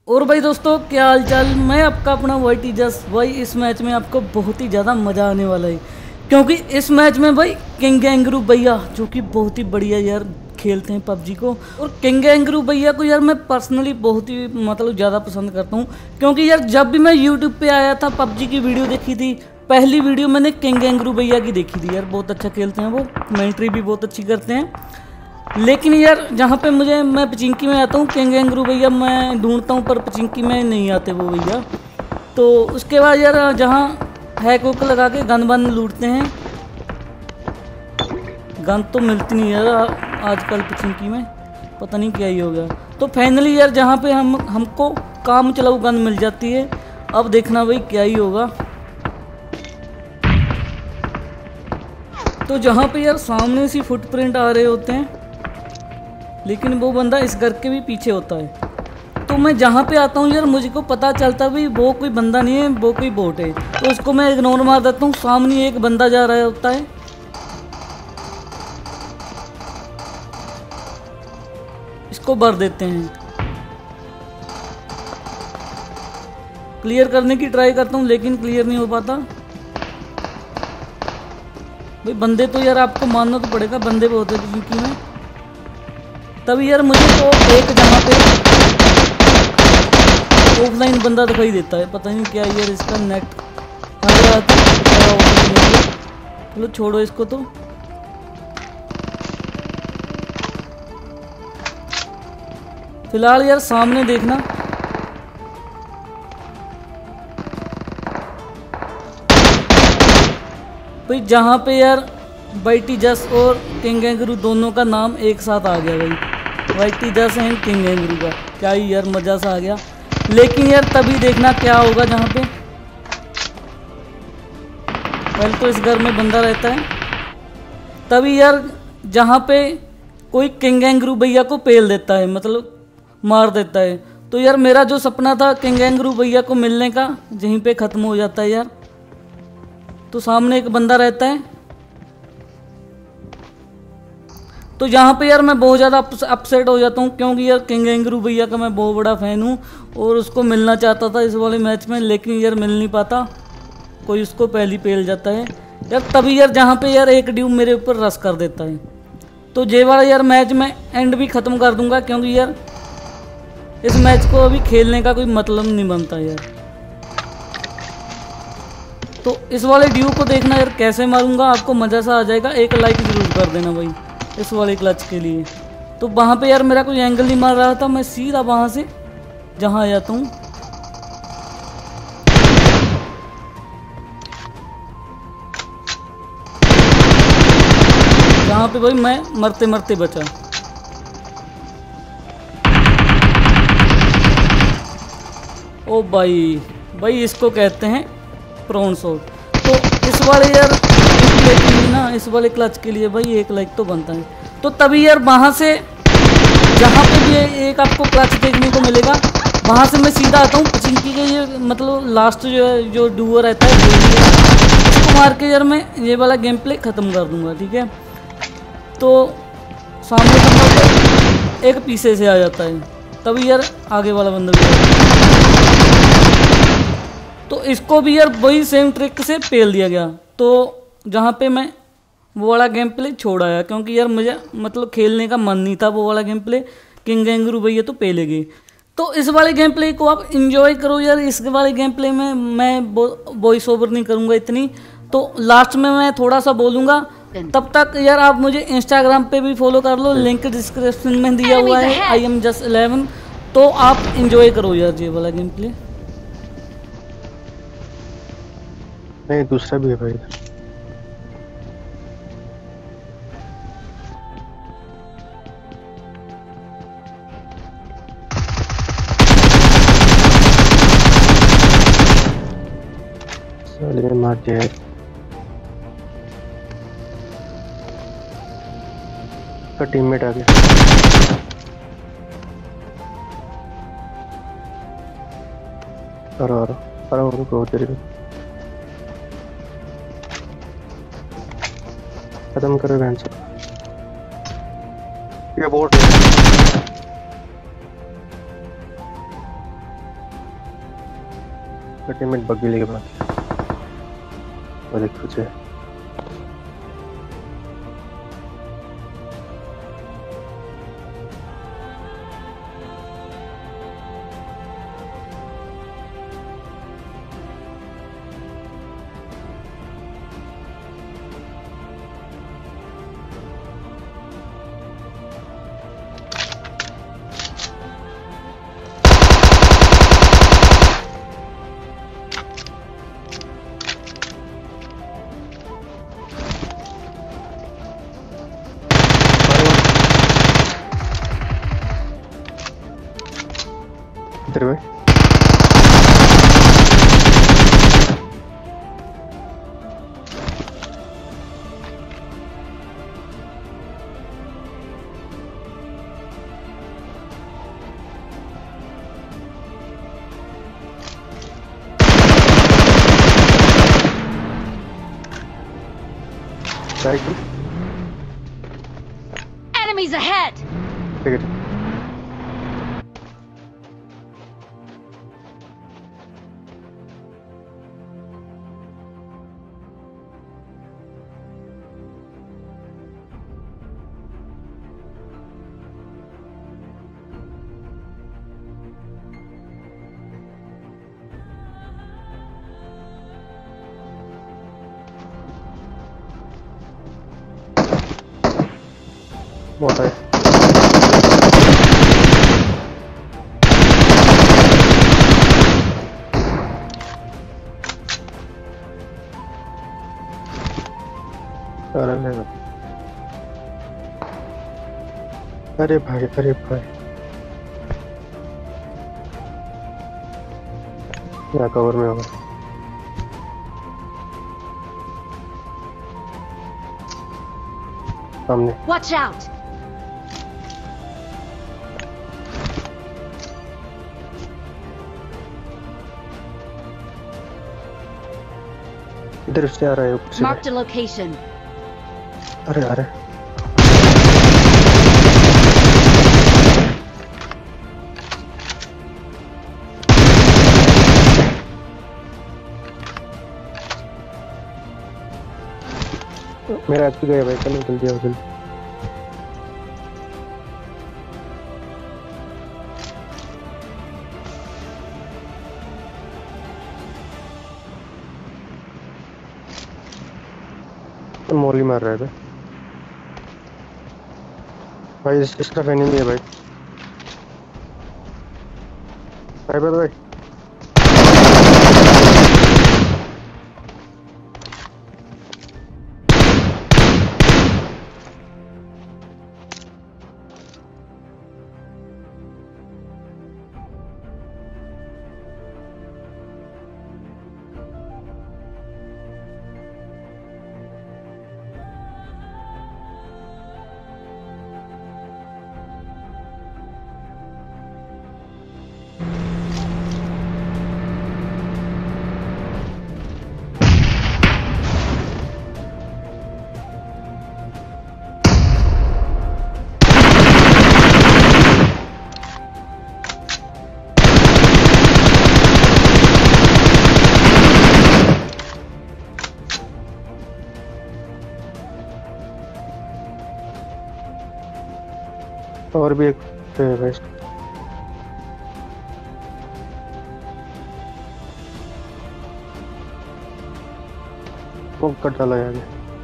और भाई दोस्तों, क्या हाल चाल। मैं आपका अपना वाईटी जस भाई। इस मैच में आपको बहुत ही ज़्यादा मज़ा आने वाला है, क्योंकि इस मैच में भाई किंग गैंगरू भैया जो कि बहुत ही बढ़िया यार खेलते हैं पबजी को। और किंग गैंगरू भैया को यार मैं पर्सनली बहुत ही ज़्यादा पसंद करता हूँ, क्योंकि यार जब भी मैं यूट्यूब पे आया था पबजी की वीडियो देखी थी, पहली वीडियो मैंने किंग गैंगरू भैया की देखी थी। यार बहुत अच्छा खेलते हैं वो, कमेंट्री भी बहुत अच्छी करते हैं। लेकिन यार जहाँ पे मैं पचिंकी में आता हूँ, किंग गैंगरू भैया मैं ढूंढता हूँ, पर पचिंकी में नहीं आते वो भैया। तो उसके बाद यार जहाँ हैक वैक लगा के गन बन लूटते हैं। गन तो मिलती नहीं यार आजकल पचिंकी में, पता नहीं क्या ही हो गया। तो फाइनली यार जहाँ पे हमको काम चलाऊ गन मिल जाती है। अब देखना भाई क्या ही होगा। तो जहाँ पे यार सामने से फुटप्रिंट आ रहे होते हैं, लेकिन वो बंदा इस घर के भी पीछे होता है। तो मैं जहाँ पे आता हूँ यार मुझको पता चलता है भाई वो कोई बंदा नहीं है, वो कोई बोट है। तो उसको मैं इग्नोर मार देता हूँ। सामने एक बंदा जा रहा होता है, इसको भर देते हैं। क्लियर करने की ट्राई करता हूँ लेकिन क्लियर नहीं हो पाता भाई। बंदे तो यार आपको मानना तो पड़ेगा, बंदे बहुत है जिनकी में। तभी यार मुझे तो एक जहाँ पे ऑफलाइन बंदा दिखाई देता है, पता नहीं क्या यार इसका नेट आ रहा था। चलो छोड़ो इसको। तो फिलहाल यार सामने देखना। भाई जहाँ पे यार वाईटी जस और किंग गैंगरू दोनों का नाम एक साथ आ गया भाई, वाईटी जस एंड किंग गैंगरू का, क्या ही यार मज़ा सा आ गया। लेकिन यार तभी देखना क्या होगा जहाँ पे पहले तो इस घर में बंदा रहता है। तभी यार जहाँ पे कोई किंग गैंगरू भैया को पेल देता है, मार देता है। तो यार मेरा जो सपना था किंग गैंगरू भैया को मिलने का, यहीं पे ख़त्म हो जाता है यार। तो सामने एक बंदा रहता है। तो यहाँ पे यार मैं बहुत ज़्यादा अपसेट हो जाता हूँ, क्योंकि यार किंग गैंगरू भैया का मैं बहुत बड़ा फ़ैन हूँ और उसको मिलना चाहता था इस वाले मैच में, लेकिन यार मिल नहीं पाता। कोई उसको पहली पेल जाता है यार। तभी यार जहाँ पे यार एक ड्यू मेरे ऊपर रश कर देता है। तो ये वाला यार मैच मैं एंड भी ख़त्म कर दूंगा, क्योंकि यार इस मैच को अभी खेलने का कोई मतलब नहीं बनता यार। तो इस वाले ड्यू को देखना यार कैसे मारूंगा, आपको मज़ा सा आ जाएगा। एक लाइक ज़रूर कर देना भाई इस वाले क्लच के लिए। तो वहाँ पे यार मेरा कोई एंगल नहीं मार रहा था, मैं सीधा वहाँ से जहाँ आ जाता हूँ। जहाँ पे भाई मैं मरते मरते बचा। ओ भाई इसको कहते हैं प्रॉन शॉट। तो इस वाले यार इस वाले क्लच के लिए भाई एक लाइक तो बनता है। तो तभी यार वहाँ से जहाँ पे भी एक आपको क्लच देखने को मिलेगा, वहाँ से मैं सीधा आता हूँ पचिंकी के ये लास्ट जो है, जो डुओ रहता है उसको मार के यार मैं ये वाला गेम प्ले ख़त्म कर दूँगा, ठीक है। तो सामने बंदा एक पीछे से आ जाता है, तभी यार आगे वाला बंदा भी। तो इसको भी यार वही सेम ट्रिक से पेल दिया गया। तो जहाँ पे मैं वो वाला गेम प्ले छोड़ आया, क्योंकि यार मुझे खेलने का मन नहीं था वो वाला गेम प्ले। किंग गैंगरू भैया तो पेलेगी। तो इस वाले गेम प्ले को आप इंजॉय करो यार। इस वाले गेम प्ले में मैं वॉइस ओवर नहीं करूँगा इतनी, तो लास्ट में मैं थोड़ा सा बोलूँगा। तब तक यार आप मुझे इंस्टाग्राम पे भी फॉलो कर लो, लिंक डिस्क्रिप्शन में दिया हुआ है, IamJus11। तो आप इंजॉय करो यार ये वाला गेम प्ले। नहीं, दूसरा भी है भाई। मार दिया है। का टीममेट आ गया। रुको तेरे को खत्म करो बहन से। ये बोट है। उसका टीममेट बग्गी लेके भाग गया। वो देख तुझे। इधर भाई साइकिल Enemies ahead! ठीक है। बहुत है। अरे भाई अरे भाई यहाँ कवर में होगा। सामने Watch out! इधर से आ रहा है ऊपर से। Marked a location. अरे अरे मेरा एचपी गया भाई। चलो जल्दी आओ जल्दी। मौली मार रहा है भाई। इस तरफ एनिमी है भाई। भाई भाई भाई और भी एक है भाई। वो कट डाला है आगे।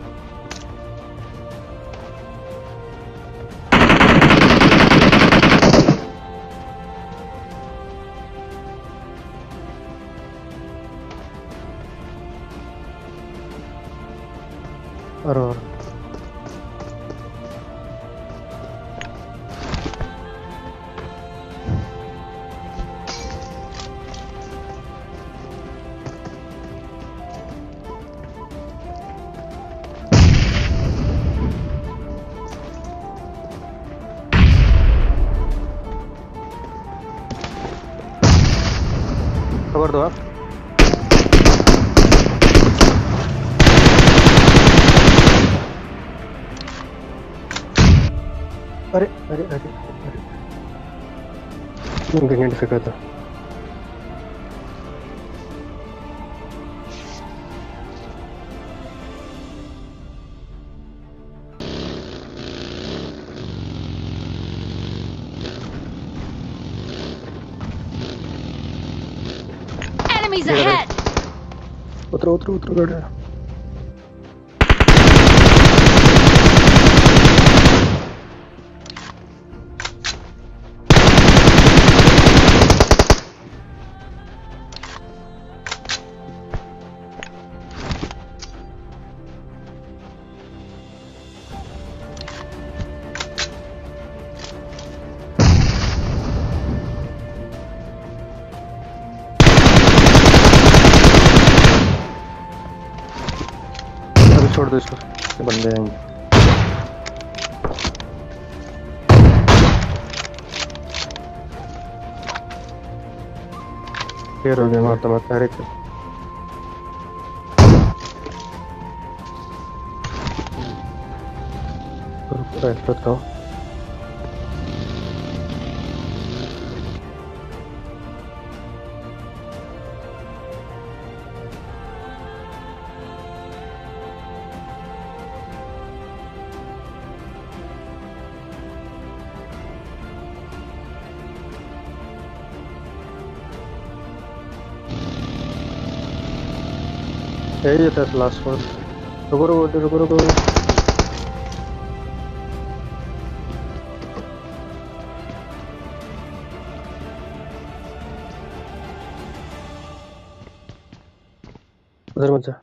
और खबर दो आप। अरे अरे अरे अरे ग्रेनेड फेंका था। Enemies ahead! उतरो उतरो उतरो गाड़ी। छोड़ दो इसको, ये बंदे आएंगे। फिर हो गया मारता मारता हर एक पूरा एक्सपर्ट का। यही है तेरा लास्ट वन। रुको रुको रुको रुको उधर मत जा।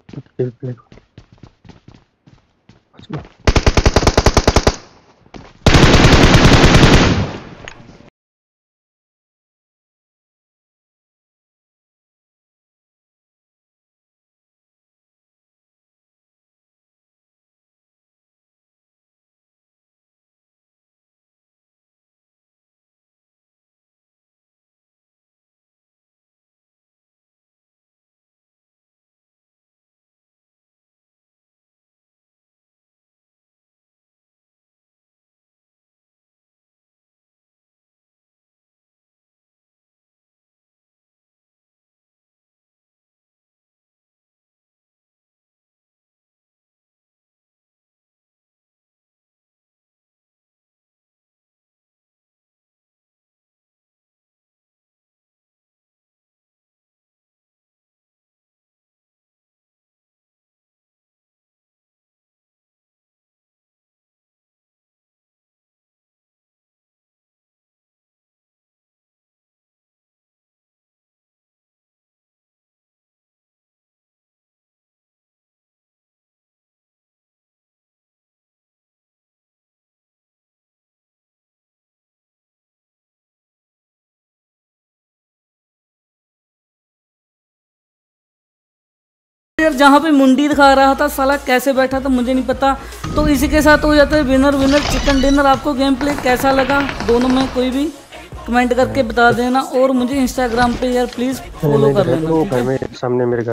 यार जहाँ पे मुंडी दिखा रहा था साला कैसे बैठा था मुझे नहीं पता। तो इसी के साथ हो जाता है विनर विनर चिकन डिनर। आपको गेम प्ले कैसा लगा दोनों में कोई भी कमेंट करके बता देना, और मुझे इंस्टाग्राम पे यार प्लीज़ फॉलो कर लेना। सामने मेरे